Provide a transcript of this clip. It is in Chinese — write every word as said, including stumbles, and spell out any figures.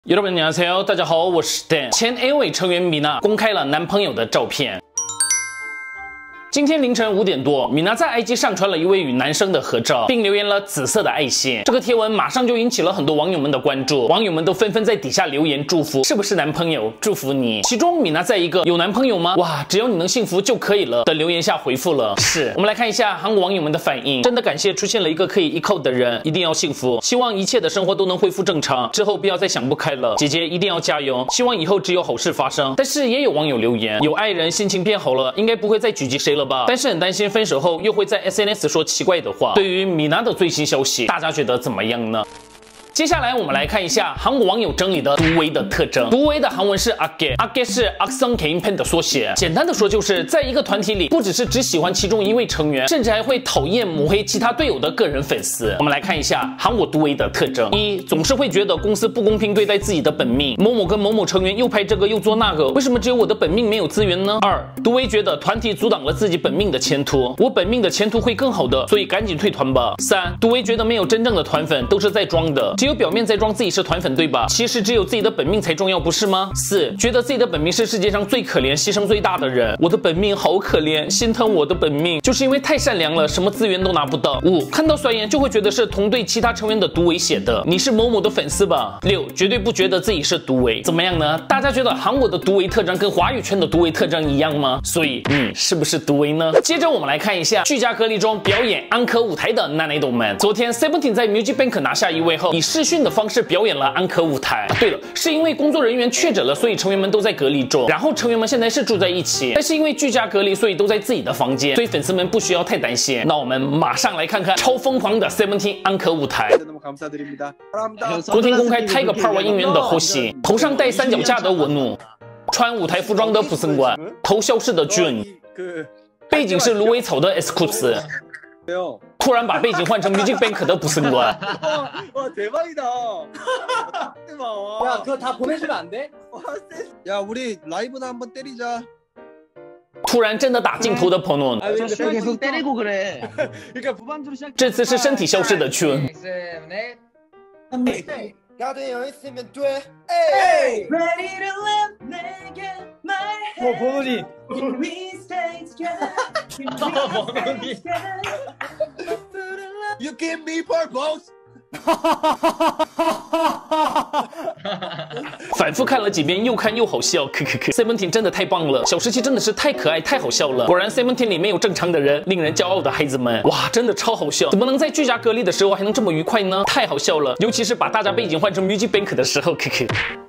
여러분 안녕하세요，大家好，我是 Dan。前 A O A 成员米娜公开了男朋友的照片。 今天凌晨五点多，米娜在 I G 上传了一位与男生的合照，并留言了紫色的爱心。这个贴文马上就引起了很多网友们的关注，网友们都纷纷在底下留言祝福，是不是男朋友？祝福你。其中，米娜在一个有男朋友吗？哇，只要你能幸福就可以了的留言下回复了是。我们来看一下韩国网友们的反应，真的感谢出现了一个可以依靠的人，一定要幸福，希望一切的生活都能恢复正常，之后不要再想不开了，姐姐一定要加油，希望以后只有好事发生。但是也有网友留言，有爱人心情变好了，应该不会再狙击谁了吧？但是很担心分手后又会在 S N S 说奇怪的话。对于米娜的最新消息，大家觉得怎么样呢？ 接下来我们来看一下韩国网友整理的独威的特征。独威的韩文是阿给，阿给是악성 개인 팬的缩写。简单的说，就是在一个团体里，不只是只喜欢其中一位成员，甚至还会讨厌抹黑其他队友的个人粉丝。我们来看一下韩国独威的特征：一，总是会觉得公司不公平对待自己的本命，某某跟某某成员又拍这个又做那个，为什么只有我的本命没有资源呢？二，独威觉得团体阻挡了自己本命的前途，我本命的前途会更好的，所以赶紧退团吧。三，独威觉得没有真正的团粉，都是在装的。 只有表面在装自己是团粉，对吧？其实只有自己的本命才重要，不是吗？四，觉得自己的本命是世界上最可怜、牺牲最大的人。我的本命好可怜，心疼我的本命，就是因为太善良了，什么资源都拿不到。五，看到酸言就会觉得是同队其他成员的独威写的，你是某某的粉丝吧？六，绝对不觉得自己是独威。怎么样呢？大家觉得韩国的独威特征跟华语圈的独威特征一样吗？所以你是不是独威呢？接着我们来看一下居家隔离中表演安可舞台的男爱豆们。昨天 Seventeen 在 Music Bank 拿下一位后，以视讯的方式表演了安可舞台。啊、对了，是因为工作人员确诊了，所以成员们都在隔离中。然后成员们现在是住在一起，但是因为居家隔离，所以都在自己的房间，所以粉丝们不需要太担心。那我们马上来看看超疯狂的 Seventeen 安可舞台。昨天公开 Tiger Part One 应援的호시，头上戴三脚架的원우，穿舞台服装的부승관，头消失的준，背景是芦苇草的에스쿱스。 突然把背景换成 Music Bank 的부승관。 와 대박이다. 대박. 야 그거 다 보내주면 안 돼? 야 우리 라이브나 한번 때리자. 突然真的打镜头的번원。 계속 때리고 그래. 그러니까 무반주로 시작. 这次是身体消失的준。 나 되어 있으면 돼. 에이. Ready to live 내게 말해. 어 번원이. We stay together. 번원이. You give me purpose. 反复看了几遍，又看又好笑，可可可 Seventeen 真的太棒了，小时期真的是太可爱、太好笑了。果然 Seventeen 里面有正常的人，令人骄傲的孩子们，哇，真的超好笑！怎么能在居家隔离的时候还能这么愉快呢？太好笑了，尤其是把大家背景换成 Music Bank 的时候，可可。